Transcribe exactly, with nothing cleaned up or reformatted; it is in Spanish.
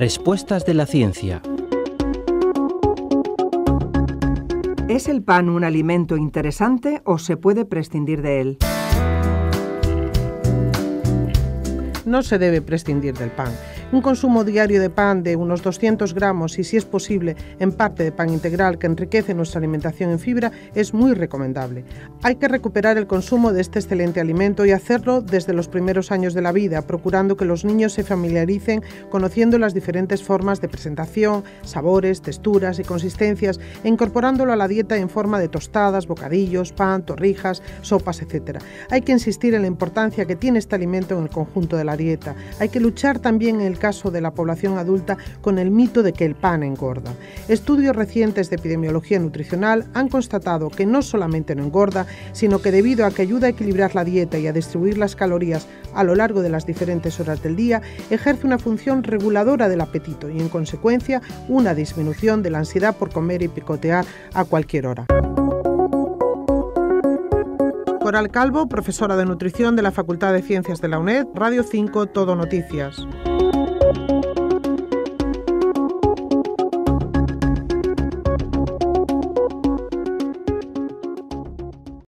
Respuestas de la ciencia. ¿Es el pan un alimento interesante o se puede prescindir de él? No se debe prescindir del pan. Un consumo diario de pan de unos doscientos gramos y, si es posible, en parte de pan integral que enriquece nuestra alimentación en fibra es muy recomendable. Hay que recuperar el consumo de este excelente alimento y hacerlo desde los primeros años de la vida, procurando que los niños se familiaricen conociendo las diferentes formas de presentación, sabores, texturas y consistencias e incorporándolo a la dieta en forma de tostadas, bocadillos, pan, torrijas, sopas, etcétera. Hay que insistir en la importancia que tiene este alimento en el conjunto de la dieta. Hay que luchar también en el caso de la población adulta con el mito de que el pan engorda. Estudios recientes de epidemiología nutricional han constatado que no solamente no engorda, sino que debido a que ayuda a equilibrar la dieta y a distribuir las calorías a lo largo de las diferentes horas del día, ejerce una función reguladora del apetito y, en consecuencia, una disminución de la ansiedad por comer y picotear a cualquier hora. Coral Calvo, profesora de nutrición de la Facultad de Ciencias de la UNED, Radio cinco, Todo Noticias.